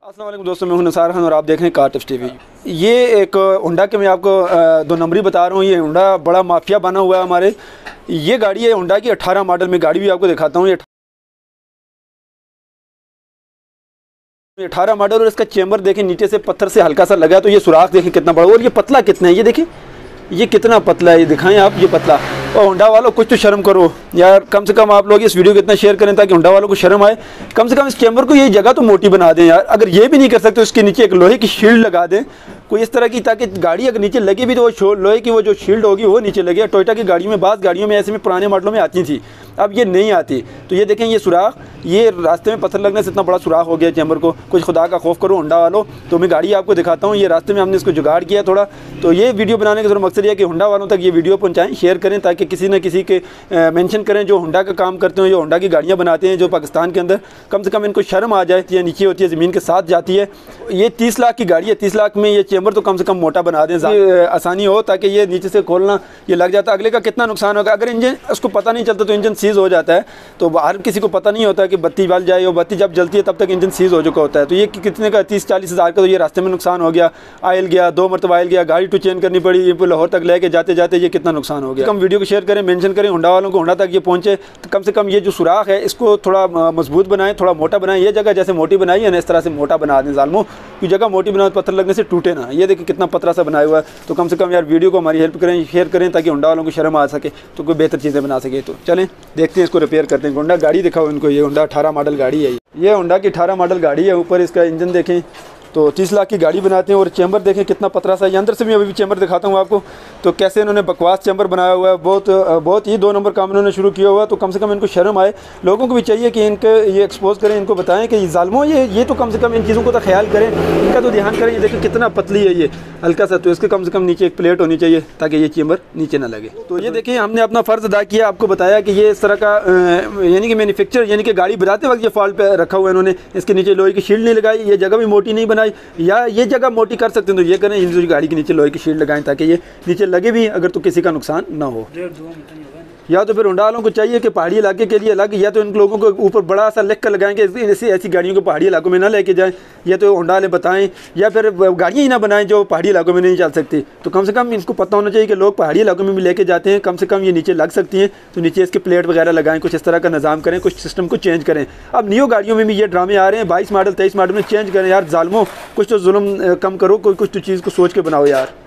अस्सलाम वालेकुम दोस्तों, मैं हूं निसार खान और आप देख रहे हैं कार टिप्स टीवी। ये एक होंडा के मैं आपको 2 नंबरी बता रहा हूँ। ये होंडा बड़ा माफिया बना हुआ है हमारे। ये गाड़ी है होंडा की 18 मॉडल में, गाड़ी भी आपको दिखाता हूँ। ये 18 मॉडल और इसका चेंबर देखें नीचे से पत्थर से हल्का सा लगा है, तो ये सुराख देखें कितना बड़ा, और ये पतला कितना है, ये देखिए ये कितना पतला है, ये दिखाएं आप, ये पतला। और होंडा वालों कुछ तो शर्म करो यार, कम से कम आप लोग इस वीडियो को इतना शेयर करें ताकि होंडा वालों को शर्म आए। कम से कम इस चेंबर को ये जगह तो मोटी बना दें यार। अगर ये भी नहीं कर सकते उसके नीचे एक लोहे की शील्ड लगा दें कोई इस तरह की, ताकि गाड़ी अगर नीचे लगे भी तो वो लोहे की वो जो शील्ड होगी वो नीचे लगे। टोयोटा की गाड़ियों में, बास गाड़ियों में ऐसे में पुराने मॉडलों में आती थी, अब ये नहीं आती। तो ये देखें ये सुराख, ये रास्ते में पत्थर लगने से इतना बड़ा सुराख हो गया चेंबर को। कुछ खुदा का खौफ करो होंडा वालों। तो मैं गाड़ी आपको दिखाता हूँ, ये रास्ते में हमने इसको जुगाड़ किया थोड़ा। तो ये वीडियो बनाने का मकसद ये है कि होंडा वालों तक ये वीडियो पहुँचाएँ, शेयर करें, ताकि किसी न किसी के मेंशन करें जो होंडा का काम करते हैं, जो होंडा की गाड़ियाँ बनाते हैं जो पाकिस्तान के अंदर, कम से कम इनको शर्म आ जाए। ये नीचे होती है, ज़मीन के साथ जाती है। ये 30 लाख की गाड़ी है, 30 लाख में ये चेंबर तो कम से कम मोटा बना दें, आसानी हो, ताकि ये नीचे से खोलना ये लग जाता है। अगले का कितना नुकसान होगा अगर इंजन उसको पता नहीं चलता तो इंजन सीज हो जाता है। तो हर किसी को पता नहीं होता कि बत्ती बल जाए, और बत्ती जब जलती है तब तक इंजन सीज हो चुका होता है। तो ये कितने का 30-40 हज़ार का, तो ये रास्ते में नुकसान हो गया। आयल गया, 2 मरतबा आयल गया, गाड़ी टू चेंज करनी पड़ी, ये लाहौर तक लेके जाते जाते ये कितना नुकसान हो गया। कम वीडियो को शेयर करें, मेंशन करें होंडा वालों को, होंडा तक ये पहुँचे। तो कम से कम ये जो सुराख है इसको थोड़ा मजबूत बनाएं, थोड़ा मोटा बनाएं। ये जगह जैसे मोटी बनाई है ना, इस तरह से मोटा बना दें ज़ालिमों की जगह मोटी बनाओ, पत्थर लगने से टूटे ना। ये देखिए कितना पतला सा बनाया हुआ है। तो कम से कम यार वीडियो को हमारी हेल्प करें, शेयर करें, ताकि होंडा वालों को शर्म आ सके, तो कोई बेहतर चीज़ें बना सके। तो चलें देखते हैं, इसको रिपेयर करते हैं। होंडा गाड़ी दिखाओ इनको, ये होंडा 18 मॉडल गाड़ी है। ये होंडा की 18 मॉडल गाड़ी है। ऊपर इसका इंजन देखें तो 30 लाख की गाड़ी बनाते हैं। और चेंबर देखें कितना पतला सा, ये अंदर से भी अभी भी चेंबर दिखाता हूँ आपको। तो कैसे इन्होंने बकवास चेंबर बनाया हुआ है, बहुत ही 2 नंबर काम इन्होंने शुरू किया हुआ है। तो कम से कम इनको शर्म आए। लोगों को भी चाहिए कि इनके ये एक्सपोज करें, इनको बताएं कि ज़ालिमों ये तो कम से कम इन चीज़ों को तो ख्याल करें, इनका तो ध्यान करें। ये देखिए कितना पतली है ये, हल्का सा। तो इसके कम से कम नीचे एक प्लेट होनी चाहिए ताकि ये चेंबर नीचे ना लगे। तो ये देखिए हमने अपना फ़र्ज़ अदा किया, आपको बताया कि ये इस तरह का यानी कि मैन्युफैक्चर, यानी कि गाड़ी बनाते वक्त ये फॉल्ट पे रखा हुआ है इन्होंने। इसके नीचे लोहे की शील्ड नहीं लगाई, ये जगह भी मोटी नहीं बनाई, या ये जगह मोटी कर सकते हैं तो ये करें, इन गाड़ी के नीचे लोहे की शील्ड लगाएं ताकि ये नीचे लगे भी अगर तो किसी का नुकसान ना हो। या तो फिर होंडा वालों को चाहिए कि पहाड़ी इलाके के लिए अलग, या तो इन लोगों को ऊपर बड़ा सा लिख कर लगाएंगे ऐसी गाड़ियों को पहाड़ी इलाकों में ना लेके जाएं, या तो होंडा वाले बताएं, या फिर गाड़ियाँ ही ना बनाएं जो पहाड़ी इलाकों में नहीं चल सकती। तो कम से कम इनको पता होना चाहिए कि लोग पहाड़ी इलाकों में भी लेके जाते हैं, कम से कम ये नीचे लग सकती हैं। तो नीचे इसके प्लेट वगैरह लगाएं, कुछ इस तरह का निज़ाम करें, कुछ सिस्टम को चेंज करें। अब न्यू गाड़ियों में भी ये ड्रामे आ रहे हैं, 22 मॉडल 23 मॉडल में चेंज करें यार। ज़ालिमों कुछ तो जुल्म कम करो, कुछ तो चीज़ को सोच के बनाओ यार।